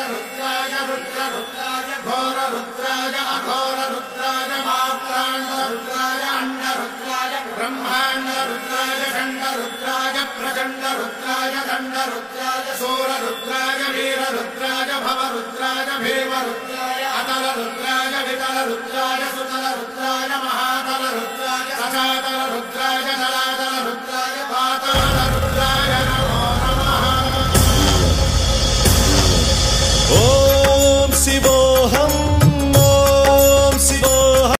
रुद्राय रुद्ररुद्राय घोररुद्राय अघोररुद्राय मात्राण्डरुद्राय अण्डरुद्राय ब्रह्माण्डरुद्राय खण्डरुद्राय प्रचण्डरुद्राय दण्डरुद्राय सूररुद्राय वीररुद्राय भवरुद्राय भीमरुद्राय अतलरुद्राय वितलरुद्राय सुतलरुद्राय महातलरुद्राय सचातलरुद्राय